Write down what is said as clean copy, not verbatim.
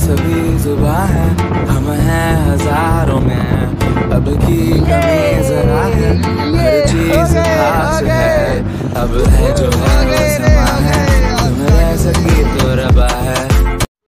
सभी जुबां है, हम हैं हजारों में, अब की कमी जरा है, हर चीज खास है, अब है जो है वो समा है, तुम रह सके